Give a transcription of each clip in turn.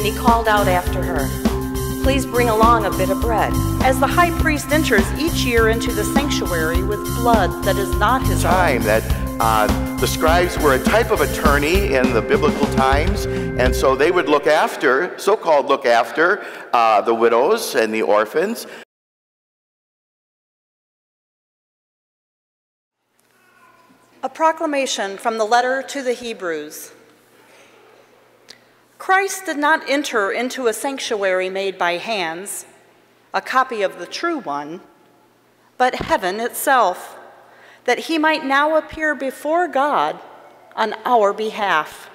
and he called out after her, "Please bring along a bit of bread." As the high priest enters each year into the sanctuary with blood that is not his own. That the scribes were a type of attorney in the biblical times, and so they would look after, so-called look after, the widows and the orphans. A proclamation from the letter to the Hebrews. Christ did not enter into a sanctuary made by hands, a copy of the true one, but heaven itself, that he might now appear before God on our behalf.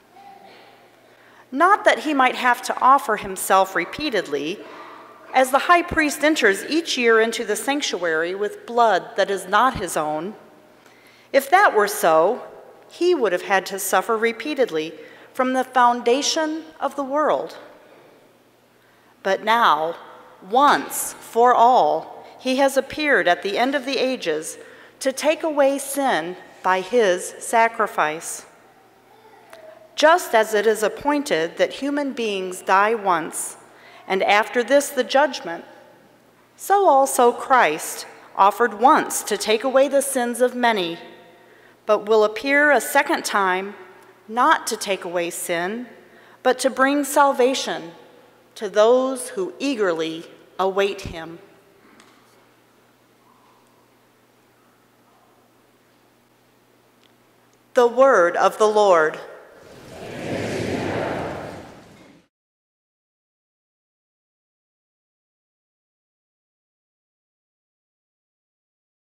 Not that he might have to offer himself repeatedly, as the high priest enters each year into the sanctuary with blood that is not his own. If that were so, he would have had to suffer repeatedly from the foundation of the world. But now, once for all, he has appeared at the end of the ages to take away sin by his sacrifice. Just as it is appointed that human beings die once, and after this the judgment, so also Christ offered once to take away the sins of many, but will appear a second time, not to take away sin, but to bring salvation to those who eagerly await him. The word of the Lord.